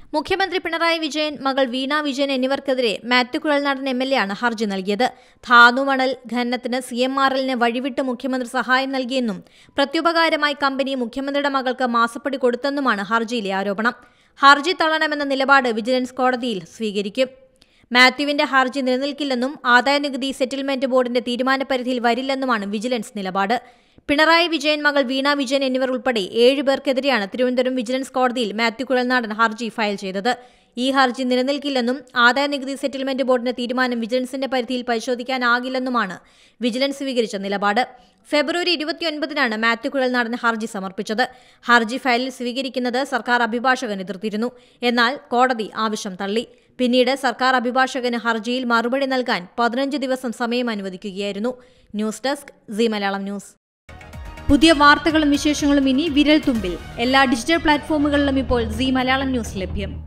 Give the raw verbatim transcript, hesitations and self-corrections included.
മുഖ്യമന്ത്രി പിണറായി വിജയൻ, മകൾ വീണ വിജയൻ എന്നിവർക്കെതിരെ Mathew Kuzhalnadan M L A ആണ് ഹർജി നൽകിയത്. ധാതുമണൽ ഖനനത്തിന് സി എം ആർ എല്ലിന് വഴിവിട്ട് മുഖ്യമന്ത്രി സഹായം നൽകിയെന്നും പ്രത്യുപകാരമായി കമ്പനി മുഖ്യമന്ത്രിയുടെ മകൾക്ക് മാസപ്പടി കൊടുത്തെന്നുമാണ് ഹർജിയിലെ ആരോപണം. ഹർജി തള്ളണമെന്ന നിലപാട് വിജിലൻസ് കോടതിയിൽ സ്വീകരിക്കും. മാത്യുവിന്റെ ഹർജി നിലനിൽക്കില്ലെന്നും ആദായനികുതി സെറ്റിൽമെന്റ് ബോർഡിന്റെ തീരുമാനപരിധിയിൽ വരില്ലെന്നുമാണ് വിജിലൻസ് നിലപാട്. പിണറായി വിജയൻ, മകൾ വീണ വിജയൻ എന്നിവർ ഉൾപ്പെടെ ഏഴ് പേർക്കെതിരെയാണ് തിരുവനന്തപുരം വിജിലൻസ് കോടതിയിൽ മാത്യു കുഴൽനാടൻ ഹർജി ഫയൽ ചെയ്തത്. ഈ ഹർജി നിലനിൽക്കില്ലെന്നും ആദായനികുതി സെറ്റിൽമെന്റ് ബോർഡിന്റെ തീരുമാനം വിജിലൻസിന്റെ പരിധിയിൽ പരിശോധിക്കാനാകില്ലെന്നുമാണ് വിജിലൻസ് സ്വീകരിച്ച നിലപാട്. ഫെബ്രുവരി ഇരുപത്തിയൊൻപതിനാണ് മാത്യു കുഴൽനാടൻ ഹർജി സമർപ്പിച്ചത്. ഹർജി ഫയലിൽ സ്വീകരിക്കുന്നത് സർക്കാർ അഭിഭാഷകൻ എതിർത്തിരുന്നു. എന്നാൽ കോടതി ആവശ്യം തള്ളി. പിന്നീട് സർക്കാർ അഭിഭാഷകന് ഹർജിയിൽ മറുപടി നൽകാൻ പതിനഞ്ച് ദിവസം സമയം അനുവദിക്കുകയായിരുന്നു. News desk Zee Malayalam news. പുതിയ വാർത്തകളും വിശേഷങ്ങളും ഇനി വിരൽ തുമ്പിൽ. എല്ലാ ഡിജിറ്റൽ പ്ലാറ്റ്ഫോമുകളിലും ഇപ്പോൾ സീ മലയാളം ന്യൂസ് ലഭ്യം.